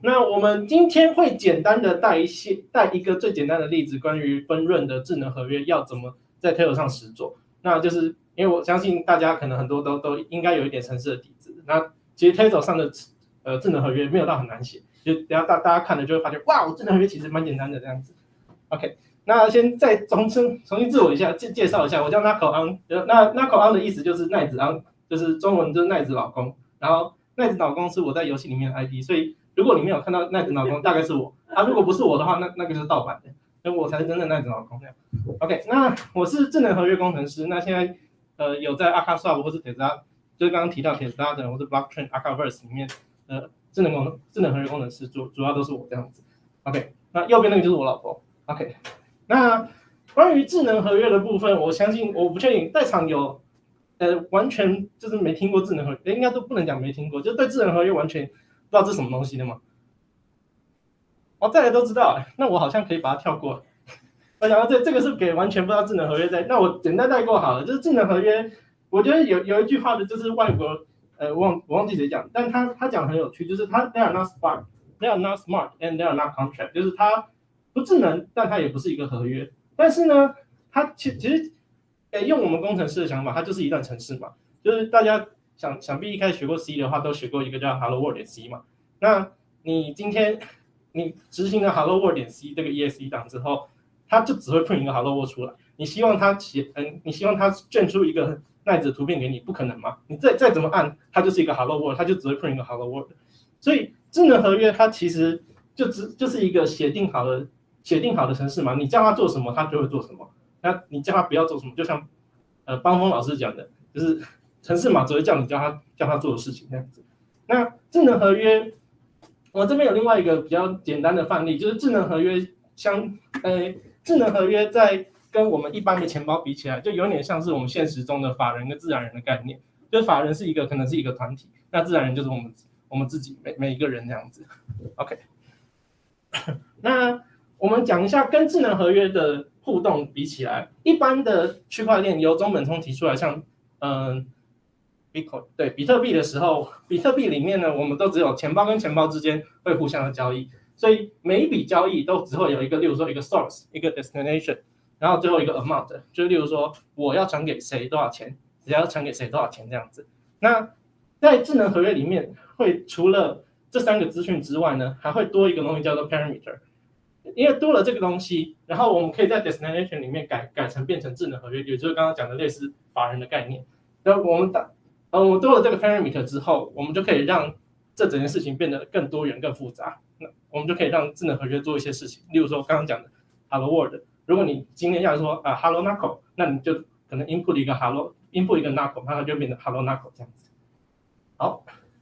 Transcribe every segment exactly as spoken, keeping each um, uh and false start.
那我们今天会简单的带一些带一个最简单的例子，关于分润的智能合约要怎么在 Taylor 上实做。那就是因为我相信大家可能很多都都应该有一点程式的底子。那其实 Taylor 上的呃智能合约没有到很难写，就等下大大家看了就会发现，哇，智能合约其实蛮简单的这样子。OK， 那先再重新重新自我一下介介绍一下，我叫 Nako An， 那 Nako An 的意思就是奈子安，就是中文就是奈子老公，然后奈子老公是我在游戏里面的 I D， 所以如果你没有看到奈子老公，大概是我啊。如果不是我的话，那那个就是盗版的，那我才是真正奈子老公。OK， 那我是智能合约工程师，那现在呃有在 Akaswap 或是 Tesla， 就是刚刚提到 Tesla 的或是 Blockchain Akaverse 里面呃智能工智能合约工程师主主要都是我这样子。OK， 那右边那个就是我老婆。OK， 那关于智能合约的部分，我相信我不确定在场有呃完全就是没听过智能合约，应该都不能讲没听过，就对智能合约完全不知道这是什么东西的吗？哦，大家都知道，那我好像可以把它跳过。我想到这这个是给完全不知道智能合约在，那我简单带过好了。就是智能合约，我觉得有有一句话的，就是外国呃我忘我忘记谁讲，但他他讲很有趣，就是他 they are not smart, they are not smart and they are not contract， 就是他不智能，但他也不是一个合约。但是呢，他其其实，呃用我们工程师的想法，它就是一段程式嘛。就是大家想想必一开始学过 C 的话，都学过一个叫 Hello World 点 C 嘛。那你今天你执行了 Hello World 点 C 这个 E S E 档之后，它就只会 print 一个 Hello World 出来。你希望它写，嗯，你希望它卷出一个奈子图片给你，不可能嘛？你再再怎么按，它就是一个 Hello World， 它就只会 print 一个 Hello World。所以智能合约它其实就只就是一个写定好的写定好的程式嘛，你叫它做什么，它就会做什么。那你叫它不要做什么，就像呃邦峰老师讲的，就是程式码只会叫你叫它叫它做的事情这样子。那智能合约，我这边有另外一个比较简单的范例，就是智能合约相呃智能合约在跟我们一般的钱包比起来，就有点像是我们现实中的法人跟自然人的概念。就是法人是一个可能是一个团体，那自然人就是我们我们自己每每一个人这样子。OK， 那我们讲一下跟智能合约的互动比起来，一般的区块链由中本聪提出来，像嗯。Bitcoin 对比特币的时候，比特币里面呢，我们都只有钱包跟钱包之间会互相的交易，所以每一笔交易都只会有一个，例如说一个 source， 一个 destination， 然后最后一个 amount， 就例如说我要传给谁多少钱，只要传给谁多少钱这样子。那在智能合约里面，会除了这三个资讯之外呢，还会多一个东西叫做 parameter， 因为多了这个东西，然后我们可以在 destination 里面改改成变成智能合约，也就是刚刚讲的类似法人的概念。那我们打呃，我们多了这个 parameter 之后，我们就可以让这整件事情变得更多元、更复杂。那我们就可以让智能合约做一些事情，例如说刚刚讲的 Hello World。如果你今天要说啊 Hello Nako， 那你就可能 input 一个 Hello，input 一个 Nako， 那它就变成 Hello Nako 这样子。好，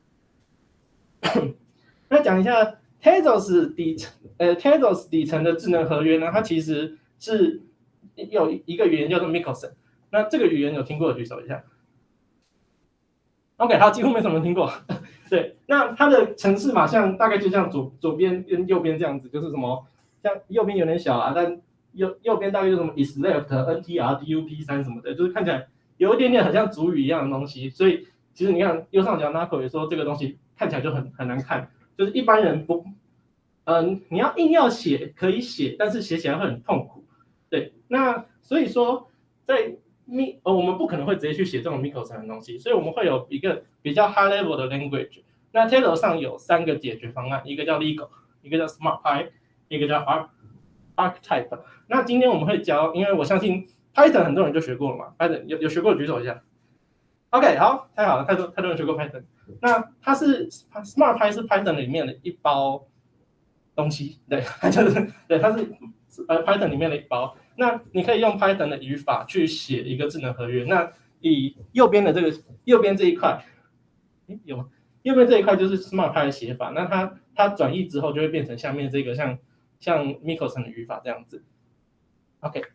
那讲一下 Tezos 底呃 Tezos 底层的智能合约呢，它其实是有一个语言叫做 Michelson。那这个语言有听过的举手一下。OK， 好，几乎没什么人听过。对，那它的程式码像大概就像左左边跟右边这样子，就是什么，像右边有点小啊，但右右边大概就是什么 is left、ntr、dup 三什么的，就是看起来有一点点很像主语一样的东西。所以其实你看右上角 Nako 也说这个东西看起来就很很难看，就是一般人不，嗯，你要硬要写可以写，但是写起来会很痛苦。对，那所以说在Mi 呃，我们不可能会直接去写这种 Michelson 的东西，所以我们会有一个比较 high level 的 language。那 Taylor 上有三个解决方案，一个叫 Legal， 一个叫 SmartPy， 一个叫 Arc Archetype。那今天我们会教，因为我相信 Python 很多人就学过了嘛 ，Python 有有学过的举手一下。OK， 好，太好了，太多太多人学过 Python。那它是 SmartPy 是 Python 里面的一包东西，对，它就是对，它是呃 Python 里面的一包。那你可以用 Python 的语法去写一个智能合约。那以右边的这个右边这一块，有吗？右边这一块就是 SmartPy 的写法。那它它转译之后就会变成下面这个像像 Michelson 的语法这样子。OK，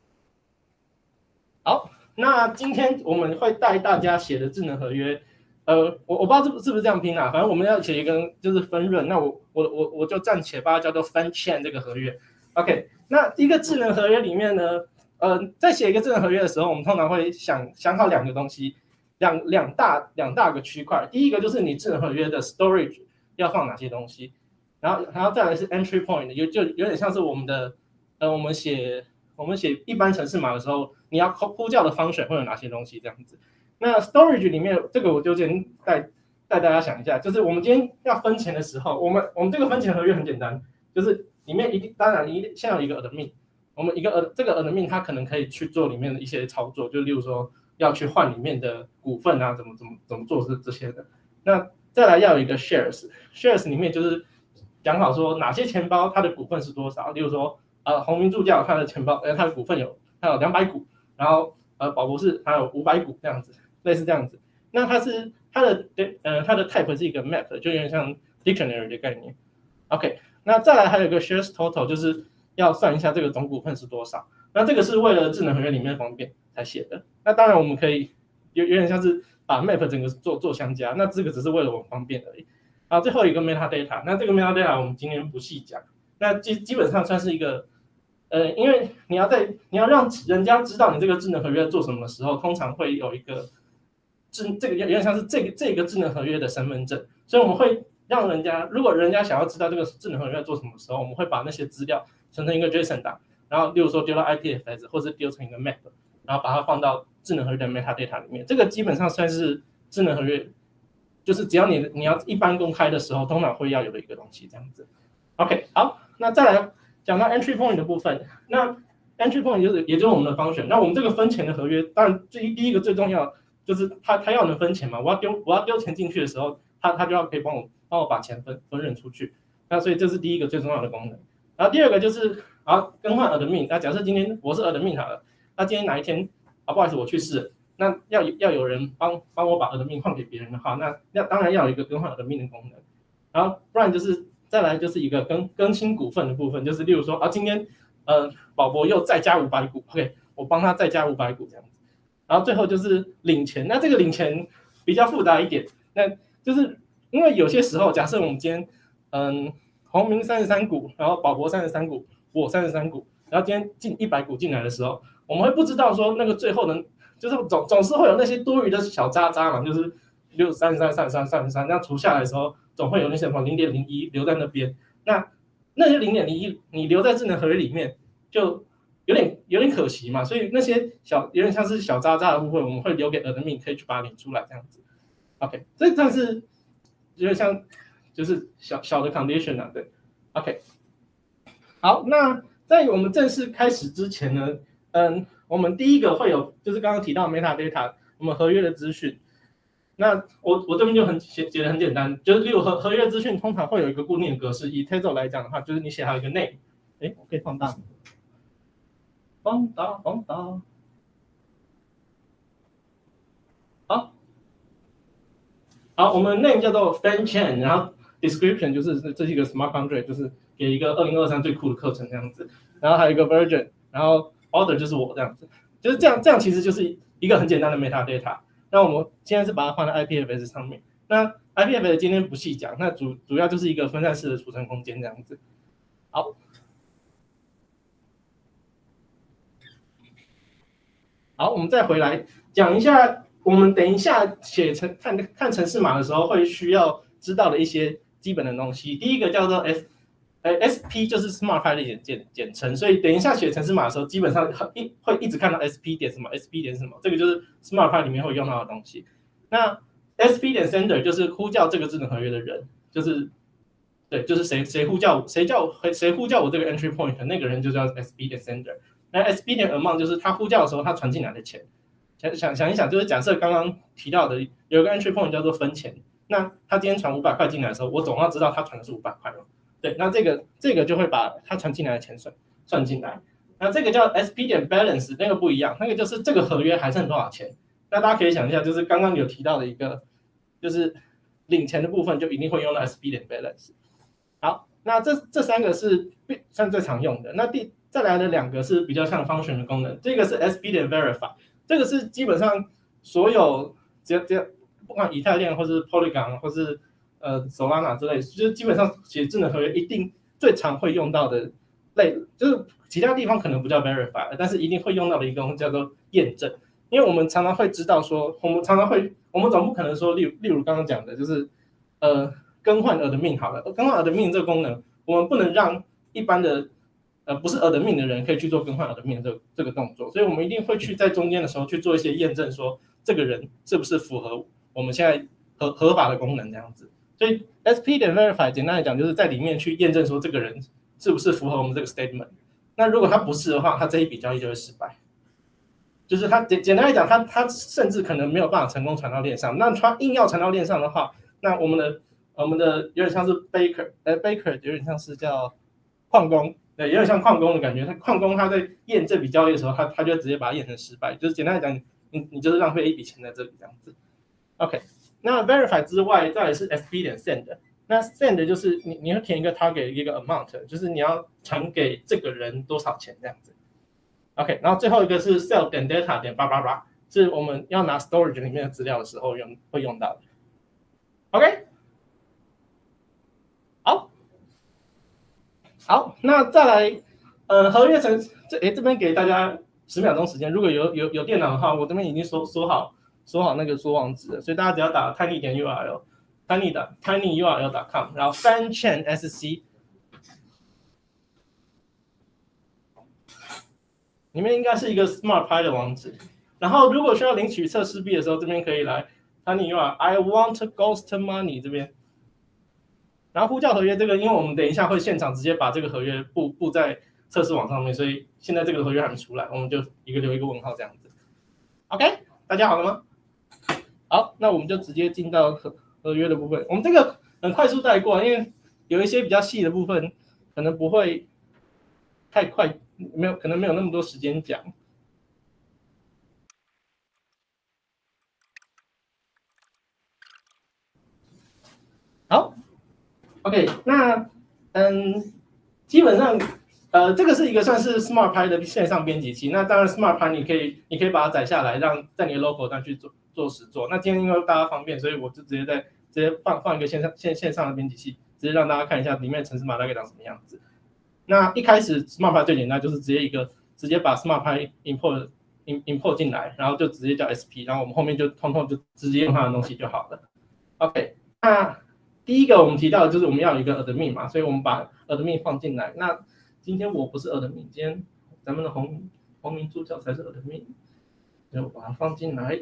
好，那今天我们会带大家写的智能合约，呃，我我不知道是不是不是这样拼啊，反正我们要写一个就是分润。那我我我我就暂且把它叫做分 chain 这个合约。OK。那一个智能合约里面呢，呃，在写一个智能合约的时候，我们通常会想想好两个东西，两两大两大个区块。第一个就是你智能合约的 storage 要放哪些东西， 然后然后再来是 entry point， 有就有点像是我们的呃我们写我们写一般程式码的时候，你要呼叫的 function 会有哪些东西这样子。那 storage 里面这个我就先带带大家想一下，就是我们今天要分钱的时候，我们我们这个分钱合约很简单，就是里面一定当然你先有一个 admin， 我们一个 ad 这个 admin 它可能可以去做里面的一些操作，就例如说要去换里面的股份啊，怎么怎么怎么做这这些的。那再来要有一个 shares，shares shares 里面就是讲好说哪些钱包它的股份是多少，例如说呃鸿明助教它的钱包呃它的股份有它有两百股，然后呃宝博士它有五百股这样子，类似这样子。那它是它的呃它的 type 是一个 map， 就有点像 dictionary 的概念。OK， 那再来还有一个 shares total， 就是要算一下这个总股份是多少。那这个是为了智能合约里面方便才写的。那当然我们可以有有点像是把 map 整个做做相加，那这个只是为了我们方便而已。然后最后一个 metadata， 那这个 metadata 我们今天不细讲，那基基本上算是一个呃，因为你要在你要让人家知道你这个智能合约做什么的时候，通常会有一个智这个有点像是这个这个智能合约的身份证，所以我们会让人家如果人家想要知道这个智能合约在做什么的时候，我们会把那些资料存成一个 JSON 档，然后例如说丢到 I P F S 或是丢成一个 map， 然后把它放到智能合约的 metadata 里面。这个基本上算是智能合约，就是只要你你要一般公开的时候，通常会要有的一个东西这样子。OK， 好，那再来讲到 entry point 的部分，那 entry point 就是也就是我们的function。那我们这个分钱的合约，当然第第一个最重要就是它它要能分钱嘛，我要丢我要丢钱进去的时候，它它就要可以帮我帮我把钱分分润出去。那所以这是第一个最重要的功能。然后第二个就是啊更换 admin。那假设今天我是 admin 好了，那今天哪一天啊不好意思我去世了，那要要有人帮帮我把 admin 换给别人的话，那那当然要有一个更换 admin 的功能。然后不然就是再来就是一个更更新股份的部分，就是例如说啊今天呃宝博又再加五百股 ，OK， 我帮他再加五百股这样子。然后最后就是领钱，那这个领钱比较复杂一点，那就是因为有些时候假设我们今天嗯鸿明三十三股，然后宝博三十三股，我三十三股，然后今天进一百股进来的时候，我们会不知道说那个最后能就是总总是会有那些多余的小渣渣嘛，就是六三十三、三十三、三十三，这样除下来的时候，总会有那些什么零点零一留在那边。那那些零点零一你留在智能合约里面，就有点有点可惜嘛。所以那些小有点像是小渣渣的部分，我们会留给 admin 可以去把它领出来这样子。OK， 所以这是有点像就是小小的 condition 啊，对。OK， 好，那在我们正式开始之前呢，嗯，我们第一个会有就是刚刚提到 metadata， 我们合约的资讯。那我我这边就很写写的很简单，就是例如合合约资讯通常会有一个固定的格式，以 Tezos 来讲的话，就是你写好一个 name， 哎，我可以放大，放大放大，好，好，我们 name 叫做 fan chain， 然后 description 就是这是一个 smart contract， 就是给一个二零二三最酷的课程这样子，然后还有一个 version， 然后 order 就是我这样子，就是这样这样其实就是一个很简单的 metadata。那我们现在是把它放在 I P F S 上面。那 I P F S 今天不细讲，那主主要就是一个分散式的储存空间这样子。好，好，我们再回来讲一下，我们等一下写成看看程式码的时候会需要知道的一些基本的东西。第一个叫做 S， 呃 S P 就是 Smart File 的简简称，所以等一下写程式码的时候，基本上一会一直看到 S P 点什么 S P 点什么，这个就是 Smart File 里面会用到的东西。那 S P 点 Sender 就是呼叫这个智能合约的人，就是对，就是谁谁呼叫谁叫谁呼叫我这个 entry point， 那个人就叫 S P 点 Sender。那 S P 点 Amount 就是他呼叫的时候他传进来的钱。想想想一想，就是假设刚刚提到的有一个 entry point 叫做分钱，那他今天传五百块进来的时候，我总要知道他传的是五百块嘛。对，那这个这个就会把他传进来的钱算算进来。那这个叫 S P 点 balance， 那个不一样，那个就是这个合约还剩多少钱。那大家可以想一下，就是刚刚有提到的一个，就是领钱的部分就一定会用到 S P 点 balance。好，那这这三个是算最常用的。那第再来的两个是比较像 function 的功能，这个是 S P 点 verify， 这个是基本上所有只要只要不管以太链或是 Polygon 或是呃 Solana 之类，就是基本上写智能合约一定最常会用到的类，就是其他地方可能不叫 verify， 但是一定会用到的一个叫做验证。因为我们常常会知道说，我们常常会，我们总不可能说，例如例如刚刚讲的，就是呃更换 admin 好了，更换 admin 这个功能，我们不能让一般的呃不是 admin 的人可以去做更换 admin 这个这个动作，所以我们一定会去在中间的时候去做一些验证，说这个人是不是符合我们现在合合法的功能这样子。所以 sp 点 verify 简单来讲就是在里面去验证说这个人是不是符合我们这个 statement。那如果他不是的话，他这一笔交易就会失败。就是他简简单来讲，他他甚至可能没有办法成功传到链上。那他硬要传到链上的话，那我们的我们的有点像是 Baker， 呃 Baker 有点像是叫矿工，对，有点像矿工的感觉。他矿工他在验这笔交易的时候，他他就直接把它验成失败。就是简单来讲，你你就是浪费一笔钱在这里这样子。OK， 那 verify 之外，再来是 sp 点 send。那 send 就是你你会填一个 target 一个 amount， 就是你要传给这个人多少钱这样子。OK， 然后最后一个是 self 点 data 点八八八，是我们要拿 storage 里面的资料的时候用会用到的。OK， 好，好，那再来，呃，合约层这诶这边给大家十秒钟时间，如果有有有电脑的话，我这边已经说说好说好那个缩网址了，所以大家只要打 tiny 点 U R L，tiny 的 tiny U R L 点 com， 然后 fan chain S C。里面应该是一个 SmartPy 的网址，然后如果需要领取测试币的时候，这边可以来 Tiny I want Ghost Money 这边，然后呼叫合约这个，因为我们等一下会现场直接把这个合约布布在测试网上面，所以现在这个合约还没出来，我们就一个留一个问号这样子。OK， 大家好了吗？好，那我们就直接进到合合约的部分，我们这个很快速带过，因为有一些比较细的部分可能不会太快。没有，可能没有那么多时间讲。好 ，OK， 那嗯，基本上呃，这个是一个算是 SmartPy 的线上编辑器。那当然 SmartPy 你可以你可以把它载下来，让在你的 local 上去做做实作。那今天因为大家方便，所以我就直接在直接放放一个线上线线上的编辑器，直接让大家看一下里面的程式码大概长什么样子。那一开始 SmartPy 最简单，就是直接一个。直接把 SmartPy import import 进来，然后就直接叫 sp， 然后我们后面就通通就直接用它的东西就好了。OK， 那第一个我们提到的就是我们要有一个 admin 嘛，所以我们把 admin 放进来。那今天我不是 admin， 今天咱们的红红名助教才是 admin， 所以我把它放进来。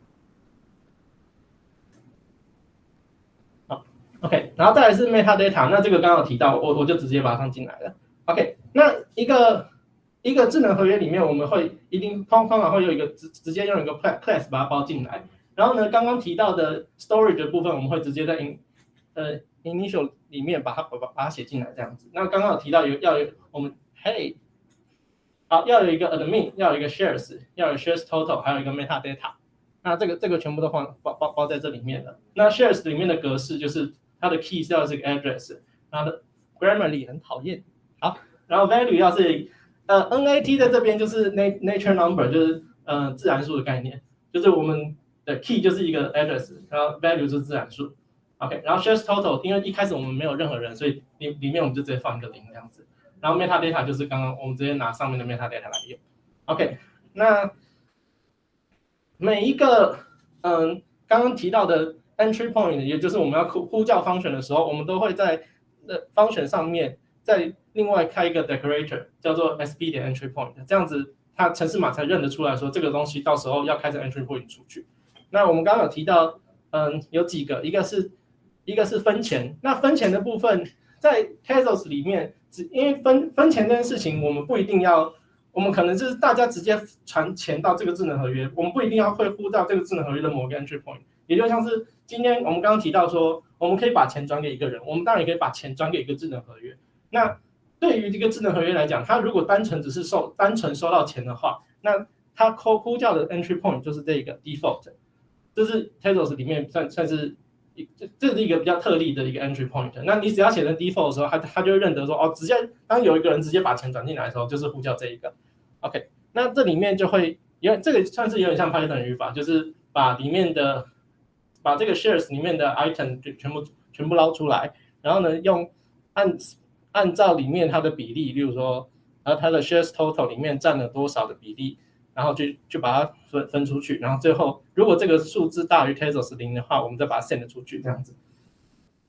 好 ，OK， 然后再来是 metadata， 那这个刚刚有提到，我我就直接把它放进来了。OK， 那一个。一个智能合约里面，我们会一定通通常会有一个直直接用一个 class 把它包进来。然后呢，刚刚提到的 storage 的部分，我们会直接在 in 呃 initial 里面把它把把它写进来这样子。那刚刚有提到有要有我们 hey 好要有一个 admin， 要有一个 shares， 要有 shares total， 还有一个 metadata。那这个这个全部都放包包包在这里面了。那 shares 里面的格式就是它的 key 是要是个 address， 然后的 Grammarly 很讨厌。好，然后 value 要是呃 N A T 在这边就是 nature number， 就是呃自然数的概念，就是我们的 key 就是一个 address， 然后 value 就是自然数。OK， 然后 shares total， 因为一开始我们没有任何人，所以里里面我们就直接放一个零这样子。然后 metadata 就是刚刚我们直接拿上面的 metadata 来用。OK， 那每一个嗯刚刚提到的 entry point， 也就是我们要呼呼叫 function 的时候，我们都会在呃 function 上面再另外开一个 decorator， 叫做 sp 点 entry point， 这样子它程式码才认得出来说这个东西到时候要开成 entry point 出去。那我们刚刚有提到，嗯，有几个，一个是一个是分钱，那分钱的部分在 Tezos 里面，只因为分分钱这件事情，我们不一定要，我们可能就是大家直接传钱到这个智能合约，我们不一定要会呼到这个智能合约的某个 entry point， 也就像是今天我们刚刚提到说，我们可以把钱转给一个人，我们当然也可以把钱转给一个智能合约。那对于这个智能合约来讲，它如果单纯只是收单纯收到钱的话，那它呼叫的 entry point 就是这个 default， 这是 Tezos 里面算算是这是一个比较特例的一个 entry point。那你只要写成 default 的时候，它它就会认得说，哦，直接当有一个人直接把钱转进来的时候，就是呼叫这一个。OK， 那这里面就会有这个算是有点像 Python 语法，就是把里面的把这个 shares 里面的 item 就全部全部捞出来，然后呢用按按照里面它的比例，例如说，然后它的 shares total 里面占了多少的比例，然后就就把它分分出去，然后最后如果这个数字大于 Tezos 零的话，我们再把它 send 出去，这样子。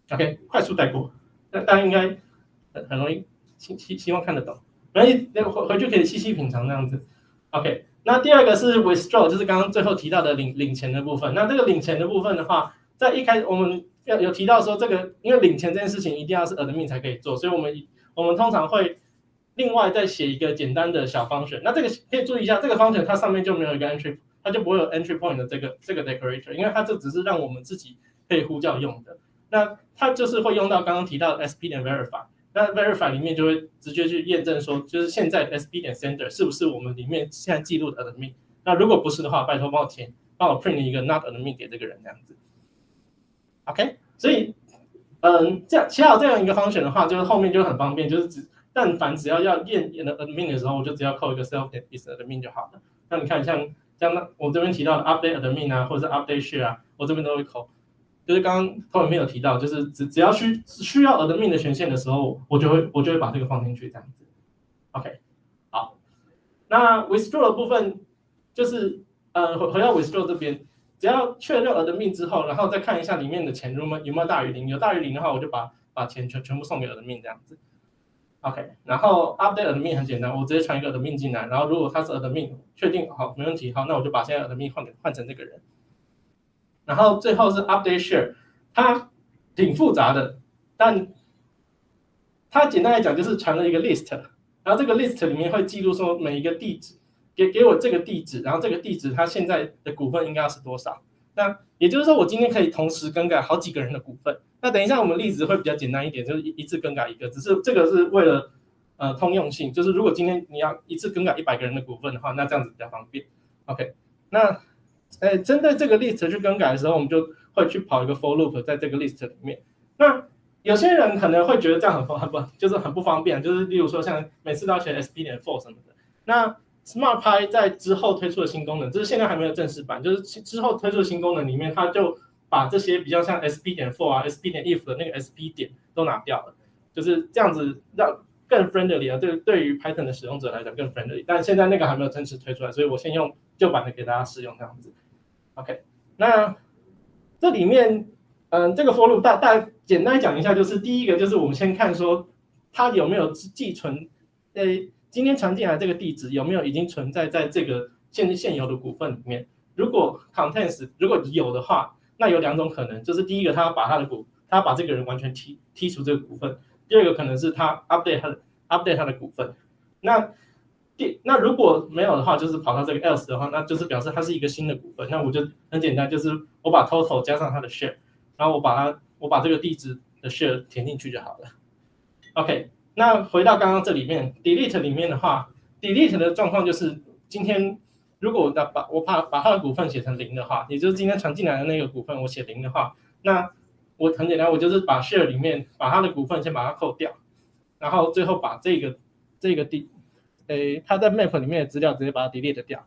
OK， 快速带过，那大家应该很很容易希希希望看得懂，然后回回去可以细细品尝这样子。OK， 那第二个是 withdraw， 就是刚刚最后提到的领领钱的部分。那这个领钱的部分的话，在一开始我们有有提到说，这个因为领钱这件事情一定要是 admin 才可以做，所以我们我们通常会另外再写一个简单的小 function。那这个可以注意一下，这个 function 它上面就没有一个 entry， 它就不会有 entry point 的这个这个 decorator， 因为它这只是让我们自己可以呼叫用的。那它就是会用到刚刚提到的 sp 点 verify， 那 verify 里面就会直接去验证说，就是现在 sp 点 sender 是不是我们里面现在记录的 admin。那如果不是的话，拜托帮我填，帮我 print 一个 not admin 给这个人这样子。OK， 所以嗯，这样写好这样一个 function 的话，就是后面就很方便，就是只但凡只要要验 admin 的时候，我就只要扣一个 self is admin 就好了。那你看像像我这边提到的 update admin 啊，或者是 update share 啊，我这边都会扣。就是刚刚后面有提到，就是只只要需需要 admin 的权限的时候，我就会我就会把这个放进去这样子。OK， 好，那 withdraw 的部分就是呃回回到 withdraw 这边，只要确认 admin 之后，然后再看一下里面的钱有没有有没有大于零，有大于零的话，我就把把钱全全部送给 admin 这样子。OK， 然后 update admin 很简单，我直接传一个 admin 进来，然后如果他是 admin， 确定好没问题，好，那我就把现在 admin 换换成这个人。然后最后是 update share， 它挺复杂的，但它简单来讲就是传了一个 list， 然后这个 list 里面会记录说每一个地址，给给我这个地址，然后这个地址它现在的股份应该是多少。那也就是说我今天可以同时更改好几个人的股份。那等一下我们例子会比较简单一点，就是一次更改一个，只是这个是为了呃通用性，就是如果今天你要一次更改一百个人的股份的话，那这样子比较方便。OK， 那呃，针对这个 list 去更改的时候，我们就会去跑一个 for loop 在这个 list 里面。那有些人可能会觉得这样很很不就是很不方便，就是例如说像每次都要写 sp 点 for 什么的。那 SmartPy 在之后推出的新功能，这是现在还没有正式版，就是之后推出的新功能里面，它就把这些比较像 sp 点 for 啊、sp 点 if 的那个 sp 点都拿掉了，就是这样子让更 friendly 啊，对对于 Python 的使用者来讲更 friendly。但现在那个还没有正式推出来，所以我先用旧版的给大家试用这样子。OK， 那这里面，嗯，这个 for loop 大大简单讲一下，就是第一个就是我们先看说它有没有寄存，呃，今天传进来这个地址有没有已经存在在这个现现有的股份里面。如果 contents 如果有的话，那有两种可能，就是第一个他把他的股，他把这个人完全剔剔除这个股份；第二个可能是他 update 他的 update 他的股份。那那如果没有的话，就是跑到这个 else 的话，那就是表示它是一个新的股份。那我就很简单，就是我把 total 加上它的 share， 然后我把它我把这个地址的 share 填进去就好了。OK， 那回到刚刚这里面 delete 里面的话 ，delete 的状况就是今天如果我把我把把它的股份写成零的话，也就是今天传进来的那个股份我写零的话，那我很简单，我就是把 share 里面把它的股份先把它扣掉，然后最后把这个这个地诶，它在 map 里面的资料直接把它 delete 掉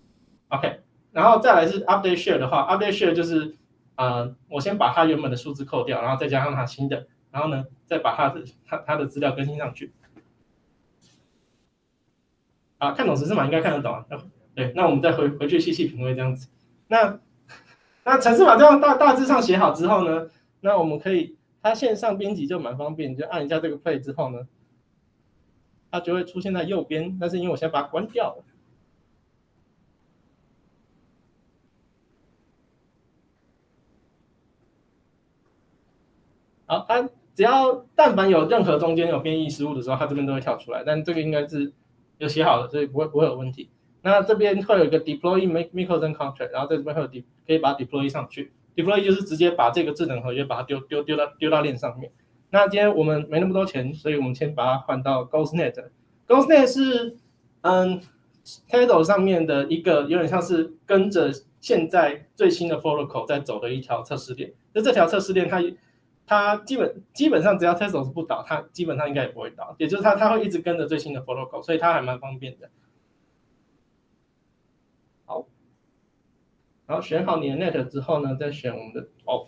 ，OK， 然后再来是 update share 的话 ，update share 就是呃，我先把它原本的数字扣掉，然后再加上它新的，然后呢，再把它的它它的资料更新上去。啊，看懂程式码应该看得懂啊。对，那我们再回回去细细品味这样子。那那程式码这样大大致上写好之后呢，那我们可以它线上编辑就蛮方便，就按一下这个 play 之后呢。它就会出现在右边，但是因为我现在把它关掉了。好，它只要但凡有任何中间有编译失误的时候，它这边都会跳出来，但这个应该是有写好的，所以不会不会有问题。那这边会有一个 deploy mechanism contract， 然后在这边会有 de, 可以把它 deploy 上去。deploy 就是直接把这个智能合约把它丢丢丢到丢到链上面。那今天我们没那么多钱，所以我们先把它换到 GhostNet。GhostNet 是嗯 Tezos 上面的一个有点像是跟着现在最新的 protocol 在走的一条测试链。那这条测试链它它基本基本上只要 Tezos 不倒，它基本上应该也不会倒，也就是它它会一直跟着最新的 protocol， 所以它还蛮方便的。好，然后选好你的 net 之后呢，再选我们的哦。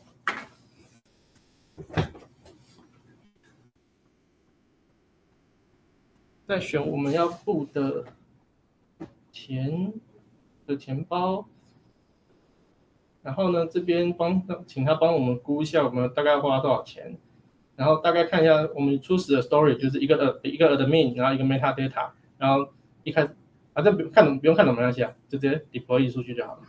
再选我们要布的钱的钱包， 然后呢，这边帮请他帮我们估一下我们大概花多少钱，然后大概看一下我们初始的 story 就是一个呃一个 admin， 然后一个 metadata， 然后一开始啊这不看懂不用看懂没关系啊，就直接 deploy 出去就好了。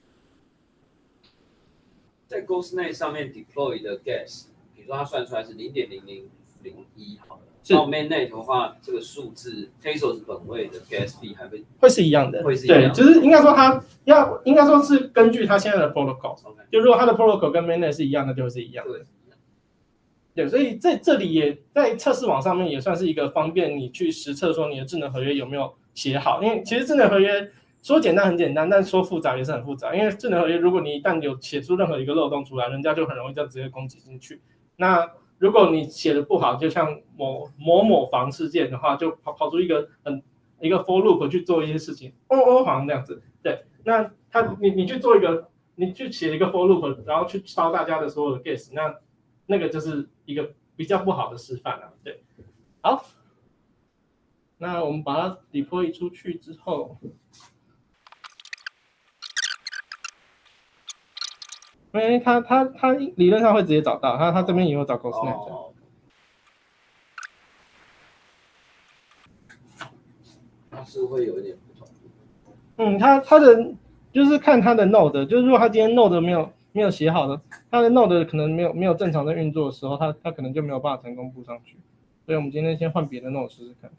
在 GhostNet 上面 deploy 的 gas， 比如说它算出来是零点零零零一好了。然后 mainnet 的话，这个数字 Tezos 本位的 gas fee 还会会是一样的， 会是一样的， 对，就是应该说它要应该说是根据它现在的 protocol，、okay. 就如果它的 protocol 跟 mainnet 是一样的，就会是一样的。对，所以在这里也在测试网上面也算是一个方便你去实测说你的智能合约有没有写好，因为其实智能合约说简单很简单，但说复杂也是很复杂，因为智能合约如果你一旦有写出任何一个漏洞出来，人家就很容易就直接攻击进去。那如果你写的不好，就像某某某房事件的话，就跑跑出一个很一个 for loop 去做一些事情，哦哦好像这样子。对，那他你你去做一个，你去写一个 for loop， 然后去烧大家的所有的 gas， 那那个就是一个比较不好的示范了。对，好，那我们把它 deploy 出去之后。因为他他他理论上会直接找到，他他这边也有找 GhostNet。哦， 它是会有一点不同。 嗯，他他的就是看他的 node， 就是如果他今天 node 没有没有写好的，他的 node 可能没有没有正常在运作的时候，他他可能就没有办法成功布上去。所以我们今天先换别的 node 试试看。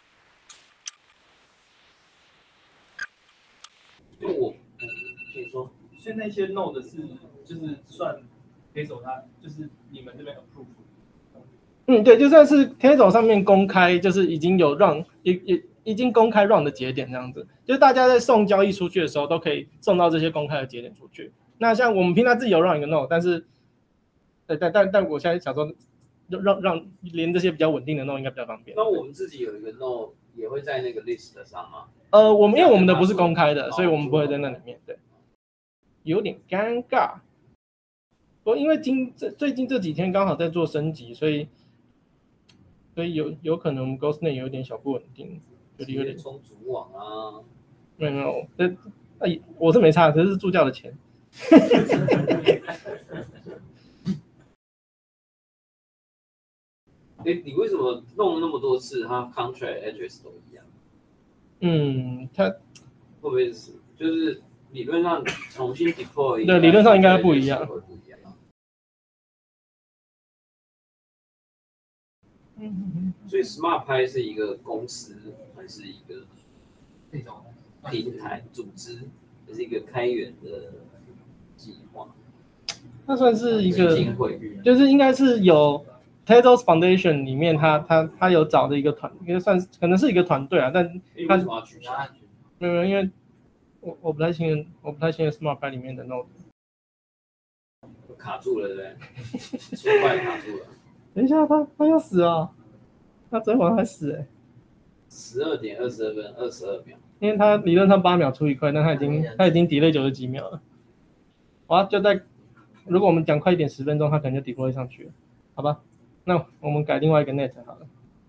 因为我可以说， 所以那些 node 是就是算 Tezos 它就是你们这边 approve。 嗯，对，就算是 Tezos 上面公开，就是已经有 run 已已已经公开 run 的节点这样子，就是大家在送交易出去的时候都可以送到这些公开的节点出去。那像我们平常自己有 run 一个 node， 但是，对，但但但我现在想说，让让连这些比较稳定的 node 应该比较方便。 那我们自己有一个 node 也会在那个 list 上吗？ 呃，我们因为我们的不是公开的，所以我们不会在那里面。对，有点尴尬。不过因为今这最近这几天刚好在做升级，所以所以有有可能我们 GhostNet 有点小不稳定， 觉得有点冲主网啊。 没有没有，这哎我是没差，这是助教的钱。 哎，你为什么弄了那么多次，它 contract address 都一样？ 嗯，它会不会是就是理论上重新 deploy？ 对，理论上应该不一样。 所以 SmartPy 是一个公司还是一个平台组织，还是一个开源的计划？ 它算是一个，就是应该是有 Tezos Foundation 里面他，他他他有找的一个团，应该算是可能是一个团队啊，但他没有没有，因为我我不太信任，我不太信任 SmartPy 里面的 node。 卡住了，对不对？出怪卡住了。 等一下，他他要死啊！他昨天晚上还死哎、欸！ 十二点二十二分二十二秒。 因为他理论上八秒出一块，但他已经他已经 delay 九十几秒了。哇，就在如果我们讲快一点十分钟，他可能就 deploy 上去了，好吧？那我们改另外一个 net 好了。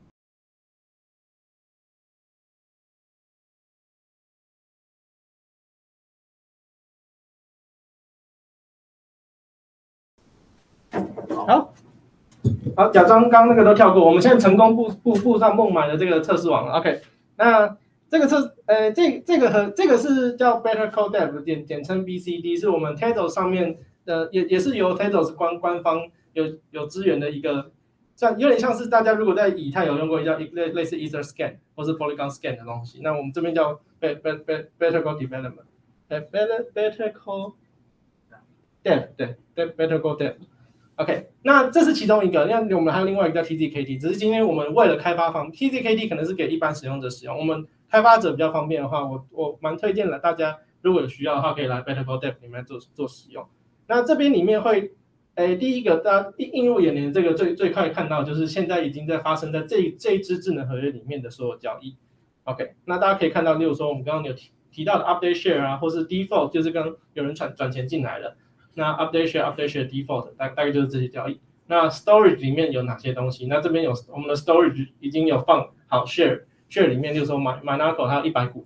好。好，假装刚刚那个都跳过，我们现在成功布布布上孟买的这个测试网了。OK， 那这个测，呃，这这个和这个是叫 Better Code Dev， 简简称 B C D， 是我们 Tezos 上面的，也也是由 Tezos 官官方有有支援的一个，像有点像是大家如果在以太有用过叫类类似 Etherscan 或是 Polygon Scan 的东西，那我们这边叫 Better Better Better Code Development，Better Better Code Dev， 对 ，Better Code Dev。OK， 那这是其中一个，那我们还有另外一个叫 T Z K T， 只是今天我们为了开发方 T Z K T 可能是给一般使用者使用，我们开发者比较方便的话，我我蛮推荐了大家如果有需要的话，可以来 Better Code Dev 里面做做使用。那这边里面会，诶，第一个大家映入眼帘这个最最快看到就是现在已经在发生在这这一支智能合约里面的所有交易。OK， 那大家可以看到，例如说我们刚刚有提提到的 Update Share 啊，或是 Default， 就是刚有人转转钱进来了。那 update share update share default 大大概就是这些交易。那 storage 里面有哪些东西？那这边有我们的 storage 已经有放好 share share 里面，就是说 Monaco 它有一百股份，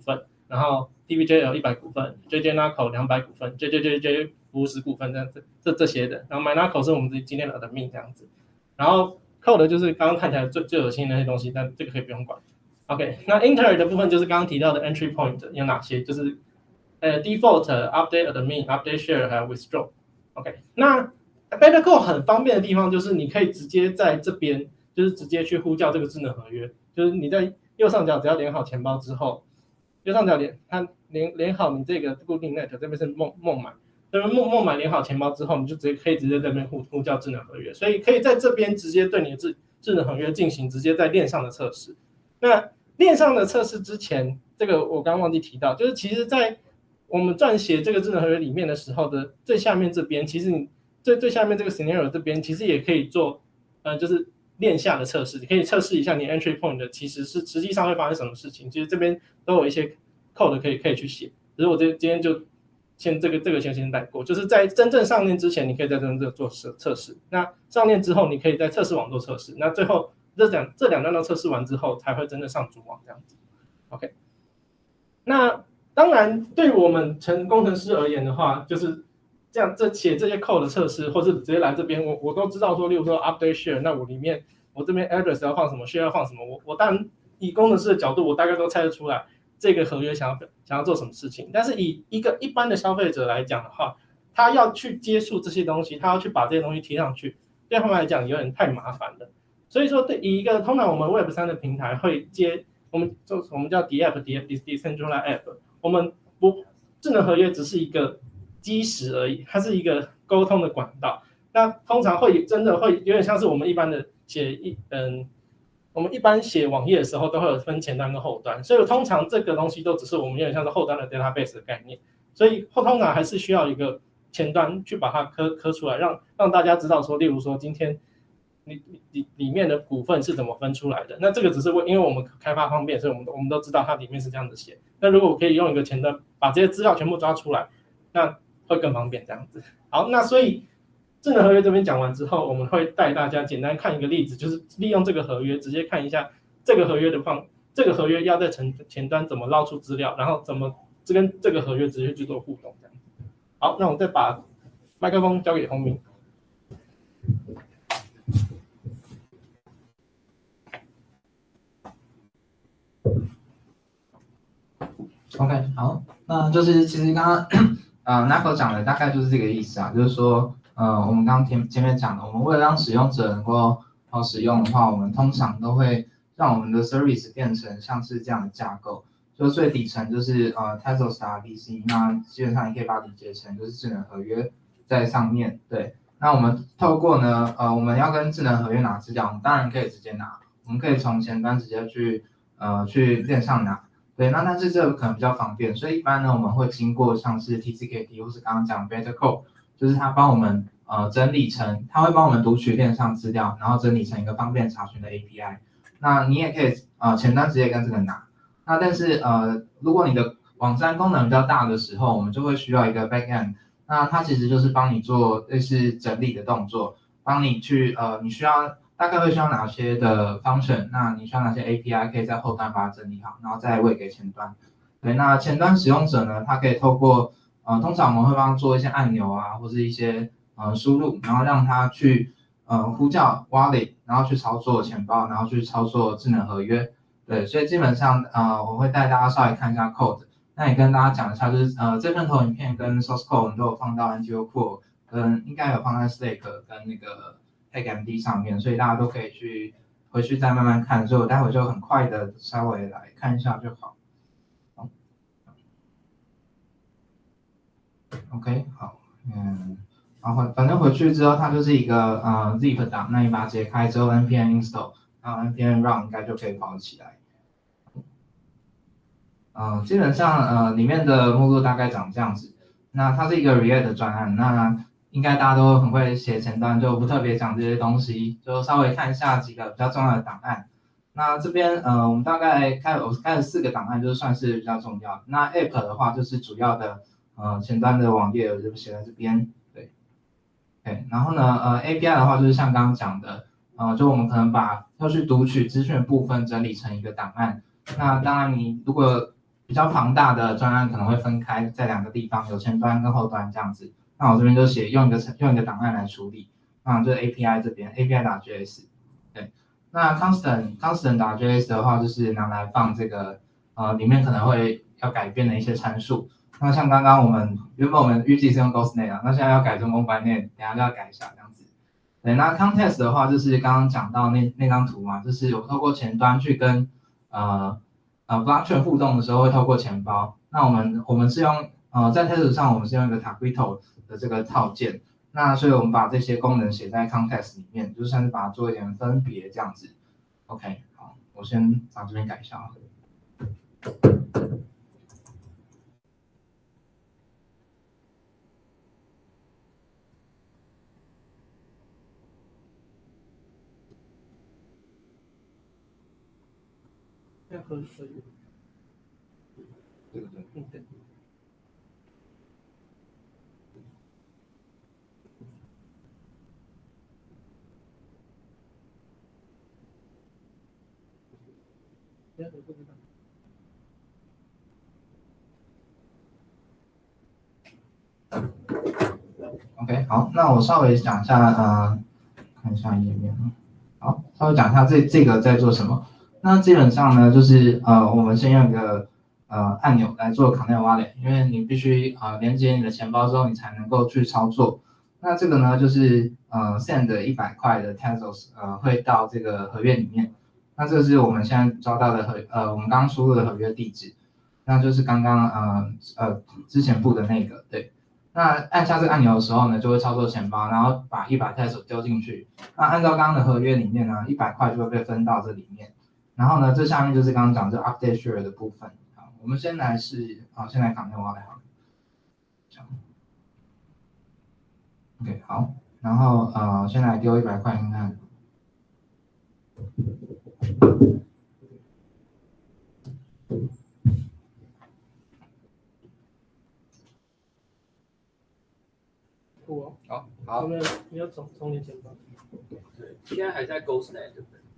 然后 T V J L 一百股份 ，J J Naco 两百股份 ，J J J J 服务十股份这样子，这这些的。然后 MyNaco 是我们今天的 admin 这样子。然后 Code 就是刚刚看起来最最恶心的那些东西，但这个可以不用管。OK， 那 Enter 的部分就是刚刚提到的 entry point 有哪些？就是呃 default、update、admin、update share 还有 withdraw。OK， 那 Better Code 很方便的地方就是你可以直接在这边就是直接去呼叫这个智能合约，就是你在右上角只要连好钱包之后，右上角连它连连好你这个固定 net 这边是梦梦买，这边梦梦买连好钱包之后，你就直接可以直接在这边呼呼叫智能合约，所以可以在这边直接对你的智智能合约进行直接在链上的测试。那链上的测试之前，这个我刚刚忘记提到，就是其实在我们撰写这个智能合约里面的时候的最下面这边，其实你最最下面这个 scenario 这边，其实也可以做，呃，就是链下的测试，你可以测试一下你 entry point 的其实是实际上会发生什么事情。其实这边都有一些 code 可以可以去写，只是我这今天就先这个这个先先带过，就是在真正上链之前，你可以在真正做测试。那上链之后，你可以在测试网做测试。那最后这两这两段都测试完之后，才会真的上主网这样子。OK， 那当然，对于我们成工程师而言的话，就是这样，这写这些 code 的测试，或是直接来这边，我我都知道说，例如说 update share， 那我里面我这边 address 要放什么 ，share 要放什么，我我当然以工程师的角度，我大概都猜得出来这个合约想要想要做什么事情。但是以一个一般的消费者来讲的话，他要去接触这些东西，他要去把这些东西贴上去，对他们来讲有点太麻烦了。所以说，对以一个通常我们 Web 三的平台会接，我们就我们叫 D app D app decentralized app， 我们不智能合约只是一个基石而已，它是一个沟通的管道。那通常会真的会有点像是我们一般的写一嗯，我们一般写网页的时候都会有分前端跟后端，所以通常这个东西都只是我们有点像是后端的 database 的概念，所以后通常还是需要一个前端去把它刻刻出来，让让大家知道说，例如说今天你里里面的股份是怎么分出来的。那这个只是为因为我们开发方便，所以我们我们都知道它里面是这样子写。那如果我可以用一个前端把这些资料全部抓出来，那会更方便这样子。好，那所以智能合约这边讲完之后，我们会带大家简单看一个例子，就是利用这个合约直接看一下这个合约的方，这个合约要在前前端怎么捞出资料，然后怎么跟这个合约直接去做互动这样子。好，那我再把麦克风交给洪明。 OK， 好，那就是其实刚刚呃 Naco 讲的大概就是这个意思啊，就是说呃我们刚刚前前面讲的，我们为了让使用者能够好使用的话，我们通常都会让我们的 service 变成像是这样的架构，就最底层就是呃 Tezos 的 R P C， 那基本上你可以把它理解成就是智能合约在上面，对。那我们透过呢呃我们要跟智能合约拿资料，我们当然可以直接拿，我们可以从前端直接去呃去链上拿。对，那但是这个可能比较方便，所以一般呢我们会经过像是 T C K T 或是刚刚讲 Better Code， 就是它帮我们呃整理成，它会帮我们读取链上资料，然后整理成一个方便查询的 A P I。那你也可以呃前端直接跟这个拿。那但是呃如果你的网站功能比较大的时候，我们就会需要一个 backend。那它其实就是帮你做类似整理的动作，帮你去呃你需要。大概会需要哪些的 function， 那你需要哪些 A P I 可以在后端把它整理好，然后再喂给前端。对，那前端使用者呢，他可以透过呃，通常我们会帮他做一些按钮啊，或是一些呃输入，然后让他去呃呼叫 wallet， 然后去操作钱包，然后去操作智能合约。对，所以基本上呃，我会带大家稍微看一下 code， 那也跟大家讲一下，就是呃这份投影片跟 source code 我们都有放到 N G O Core， 跟应该有放在 Slack 跟那个M D 上面，所以大家都可以去回去再慢慢看，所以我待会就很快的稍微来看一下就好。好 OK， 好，嗯，然后反正回去之后，它就是一个呃 zip 档，那你把它解开之后 npm install， 然后 npm run 应该就可以跑起来。嗯、呃，基本上呃里面的目录大概长这样子。那它是一个 React 的专案，那应该大家都很会写前端，就不特别讲这些东西，就稍微看一下几个比较重要的档案。那这边呃，我们大概开我开了四个档案，就算是比较重要。那 App 的话，就是主要的呃前端的网页，我就写在这边。对，对，然后呢，呃 A P I 的话，就是像刚刚讲的，呃，就我们可能把要去读取资讯的部分整理成一个档案。那当然，你如果比较庞大的专案可能会分开在两个地方，有前端跟后端这样子。那我这边就写用一个用一个档案来处理，那就是 A P I 这边 A P I.js。对，那 constant constant.js 的话就是拿来放这个呃里面可能会要改变的一些参数。那像刚刚我们原本我们预计是用 GhostNet 啊，那现在要改成 MobileNet， 等一下就要改一下这样子。对，那 context 的话就是刚刚讲到那那张图嘛，就是我透过前端去跟呃呃 blockchain 互动的时候会透过钱包。那我们我们是用呃在 Test 上我们是用一个 Taquito 的这个套件，那所以我们把这些功能写在 context 里面，就算是把它做一点分别这样子。OK， 好，我先把这边改一下啊。 要喝水。 对对对。 嗯，对。要喝不知道。 OK， 好，那我稍微讲一下，呃，看一下页面啊。好，稍微讲一下这这个在做什么。那基本上呢，就是呃，我们先用一个呃按钮来做 Connect Wallet， 因为你必须呃连接你的钱包之后，你才能够去操作。那这个呢，就是呃 send 一百块的 Tezos 呃会到这个合约里面。那这是我们现在抓到的合呃我们刚刚输入的合约地址，那就是刚刚呃呃之前布的那个对。那按下这个按钮的时候呢，就会操作钱包，然后把一百 Tezos 丢进去。那按照刚刚的合约里面呢，一百块就会被分到这里面。然后呢，这下面就是刚刚讲这 update share 的部分。好，我们先来试，好，先来Connect Wallet好了。这样 ，OK， 好，然后呃，先来丢一百块看看。 酷哦。 好，好。 我们你要充充电钱包。 对，现在还在 GhostNet 对不对？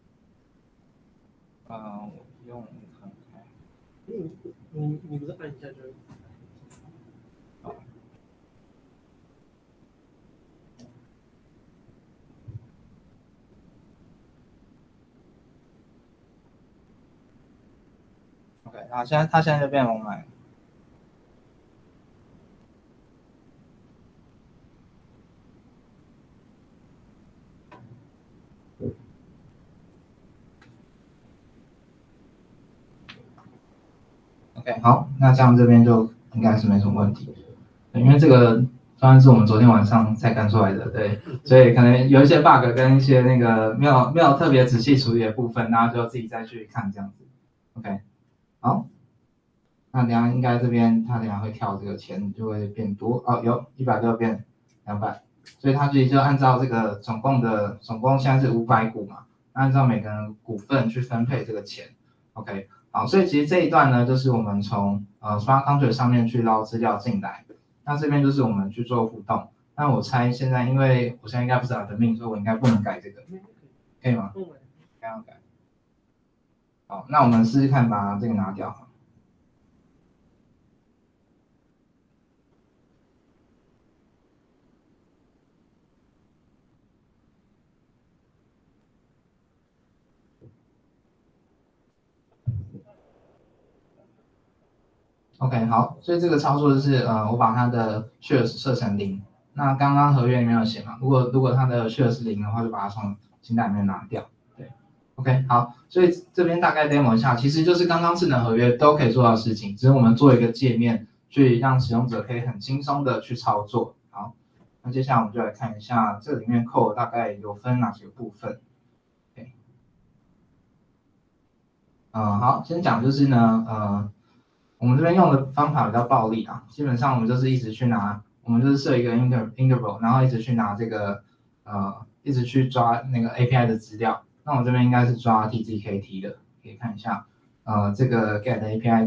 啊、呃，我用看看。 嗯，你你不是按一下就？ 好。OK， 好，现在它现在就变红买。OK， 好，那这样这边就应该是没什么问题，因为这个当然是我们昨天晚上才干出来的，对，所以可能有一些 bug 跟一些那个没有没有特别仔细处理的部分，大家就自己再去看这样子。OK， 好，那等一下应该这边它等一下会跳这个钱就会变多哦，有一百六变两百，所以它其实就按照这个总共的总共现在是五百股嘛，按照每个人股份去分配这个钱。OK。好，所以其实这一段呢，就是我们从呃 Smart Contract 上面去捞资料进来，那这边就是我们去做互动。那我猜现在，因为我现在应该不是 admin， 所以我应该不能改这个，可以吗？ 不能。 该要改。好，那我们试试看把这个拿掉。OK， 好，所以这个操作就是呃，我把它的 share 设成零。那刚刚合约里面有写嘛，如果如果它的 share 是零的话，就把它从清单里面拿掉。对 ，OK， 好，所以这边大概 demo 一下，其实就是刚刚智能合约都可以做到的事情，只是我们做一个界面，去让使用者可以很轻松的去操作。好，那接下来我们就来看一下这里面 code 大概有分哪几个部分。OK， 嗯，好，先讲就是呢，呃。我们这边用的方法比较暴力啊，基本上我们就是一直去拿，我们就是设一个 inter interval， 然后一直去拿这个呃，一直去抓那个 A P I 的资料。那我这边应该是抓 T Z K T 的，可以看一下，呃，这个 get A P I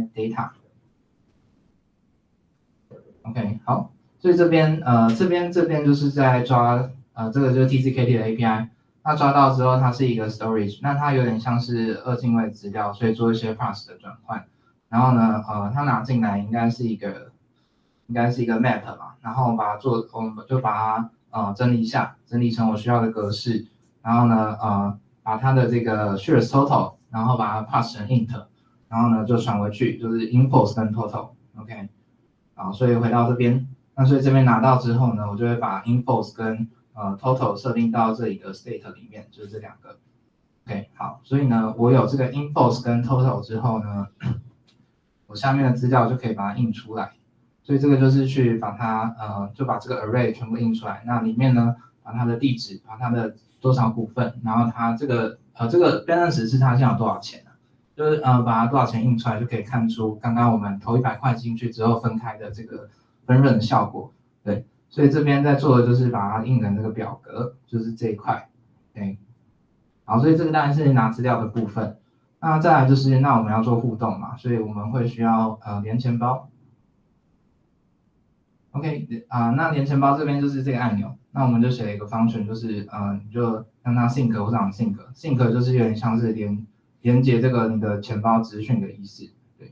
data。OK， 好，所以这边呃这边这边就是在抓呃这个就是 T Z K T 的 A P I， 那抓到之后它是一个 storage， 那它有点像是二进位资料，所以做一些 pass 的转换。 然后呢，呃，它拿进来应该是一个应该是一个 map 嘛，然后把它做，我们就把它呃整理一下，整理成我需要的格式，然后呢，呃，把它的这个 shares total， 然后把它 pass 成 int， 然后呢就传回去，就是 import 跟 total，OK， 好，所以回到这边，那所以这边拿到之后呢，我就会把 import 跟呃 total 设定到这里的 state 里面，就是这两个 ，OK， 好，所以呢，我有这个 import 跟 total 之后呢，我下面的资料就可以把它印出来。所以这个就是去把它呃，就把这个 array 全部印出来。那里面呢，把它的地址，把它的多少股份，然后它这个呃这个 balance 是它现在有多少钱啊？就是呃把它多少钱印出来，就可以看出刚刚我们投一百块进去之后分开的这个分润的效果。对，所以这边在做的就是把它印成这个表格，就是这一块。对，好，所以这个当然是拿资料的部分。那再来就是那我们要做互动嘛，所以我们会需要呃连钱包。OK 啊、呃，那连钱包这边就是这个按钮，那我们就写了一个 function， 就是呃，你就让它 sync 或者 unsync，sync 就是有点像是连连接这个你的钱包资讯的意思，对。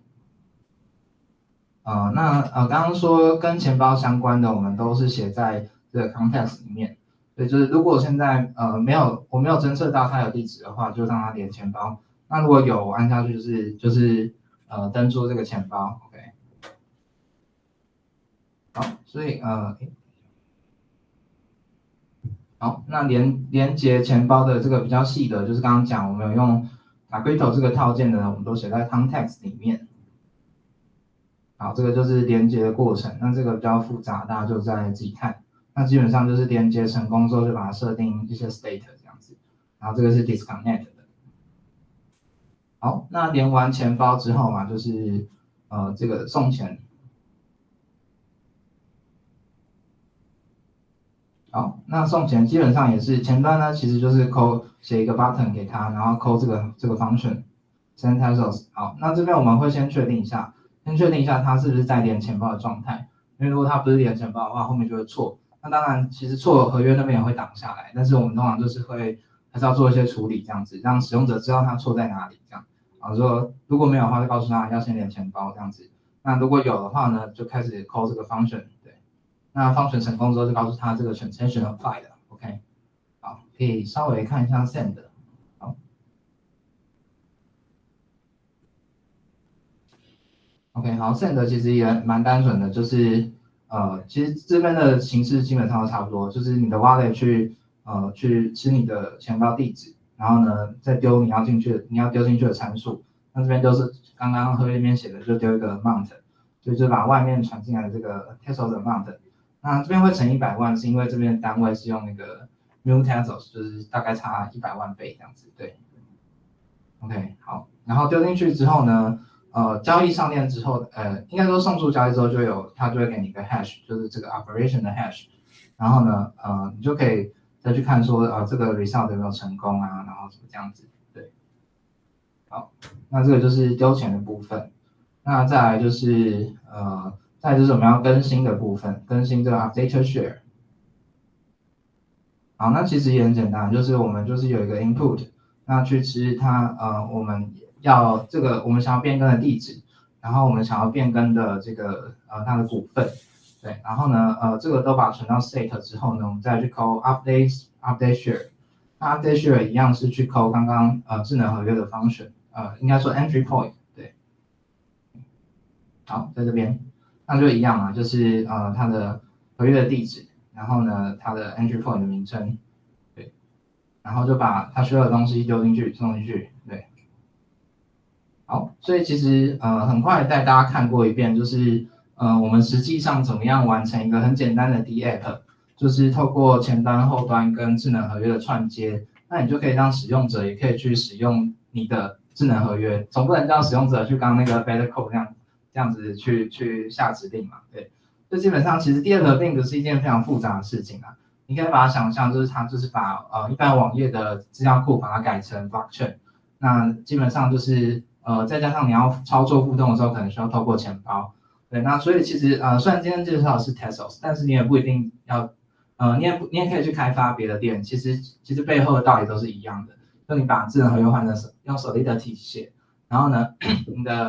呃，那呃刚刚说跟钱包相关的，我们都是写在这个 context 里面，对，就是如果现在呃没有我没有侦测到它有地址的话，就让它连钱包。那如果有，我按下去就是就是呃登出这个钱包 ，OK。好，所以呃，好，那连连接钱包的这个比较细的，就是刚刚讲我们有用 Dagito 这个套件的，我们都写在 context 里面。好，这个就是连接的过程，那这个比较复杂，大家就再自己看。那基本上就是连接成功之后，就把它设定一些 state 这样子，然后这个是 disconnect 的。好，那连完钱包之后嘛，就是呃这个送钱。好，那送钱基本上也是前端呢，其实就是扣写一个 button 给他，然后扣这个这个 function send pesos。好，那这边我们会先确定一下，先确定一下它是不是在连钱包的状态，因为如果它不是连钱包的话，后面就会错。那当然，其实错合约那边也会挡下来，但是我们通常就是会还是要做一些处理，这样子让使用者知道它错在哪里，这样。好，说如果没有的话，就告诉他要先连钱包这样子。那如果有的话呢，就开始扣这个 function。那function成功之后，就告诉他这个 transaction apply 了 ，OK， 好，可以稍微看一下 send， 好 ，OK， 好 ，send 其实也蛮单纯的，就是呃，其实这边的形式基本上都差不多，就是你的 wallet 去呃去吃你的钱包地址，然后呢再丢你要进去你要丢进去的参数，那这边就是刚刚合约里面写的，就丢一个 amount， 就就把外面传进来的这个 pesos 的 amount。那这边会乘一百万，是因为这边的单位是用那个 mil pesos， 就是大概差一百万倍这样子，对。OK， 好，然后丢进去之后呢，呃，交易上链之后，呃，应该说送出交易之后就有，它就会给你一个 hash， 就是这个 operation 的 hash， 然后呢，呃，你就可以再去看说，呃，这个 result 有没有成功啊，然后怎么这样子，对。好，那这个就是丢钱的部分，那再来就是呃。再来就是我们要更新的部分，更新这个 update share。好，那其实也很简单，就是我们就是有一个 input， 那去吃它呃我们要这个我们想要变更的地址，然后我们想要变更的这个呃它的股份，对，然后呢呃这个都把它存到 state 之后呢，我们再去 call update update share。那 update share 一样是去 call 刚刚呃智能合约的 function， 呃应该说 entry point， 对。好，在这边。那就一样啊，就是呃它的合约的地址，然后呢它的 entry point 的名称，对，然后就把它需要的东西丢进去，送进去，对。好，所以其实呃很快带大家看过一遍，就是呃我们实际上怎么样完成一个很简单的 D app， 就是透过前端、后端跟智能合约的串接，那你就可以让使用者也可以去使用你的智能合约，总不能让使用者去刚刚那个 better code 那样。这样子去去下指令嘛，对，就基本上其实第二个并不是一件非常复杂的事情啊，你可以把它想象就是它就是把呃一般网页的资料库把它改成 blockchain， 那基本上就是呃再加上你要操作互动的时候可能需要透过钱包，对，那所以其实呃虽然今天介绍的是 Tesos， 但是你也不一定要呃你也不你也可以去开发别的链，其实其实背后的道理都是一样的，就你把智能合约换成用 Solidity 写，然后呢你的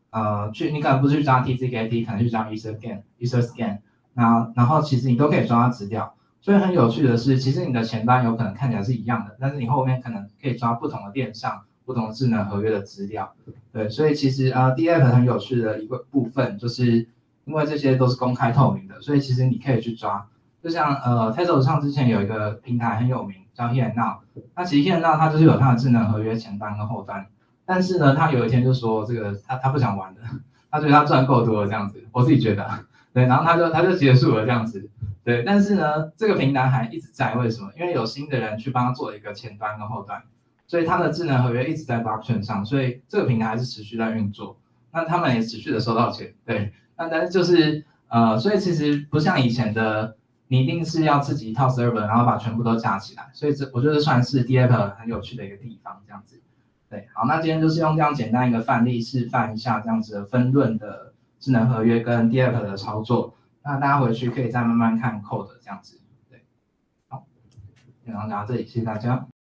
呃去你可能不去抓 T C K T， 可能去抓 Ethercan Etherscan， 那然后其实你都可以抓到资料。所以很有趣的是，其实你的前端有可能看起来是一样的，但是你后面可能可以抓不同的链上、不同的智能合约的资料。对，所以其实呃 D A P 很有趣的一个部分，就是因为这些都是公开透明的，所以其实你可以去抓。就像呃 Tezos 上之前有一个平台很有名叫 Here and Now， 那其实 Here and Now 它就是有它的智能合约前端跟后端，但是呢，他有一天就说这个他他不想玩了，他觉得他赚够多了这样子，我自己觉得，对，然后他就他就结束了这样子。对，但是呢，这个平台还一直在，为什么？因为有新的人去帮他做了一个前端跟后端，所以他的智能合约一直在 blockchain 上，所以这个平台还是持续在运作。那他们也持续的收到钱，对。那但是就是呃，所以其实不像以前的，你一定是要自己一套 server， 然后把全部都架起来。所以这我觉得算是 D A P 很有趣的一个地方，这样子。对，好，那今天就是用这样简单一个范例示范一下这样子的分论的智能合约跟 D A P 的操作。那大家回去可以再慢慢看 code 这样子，对，好，然后讲到这里，谢谢大家。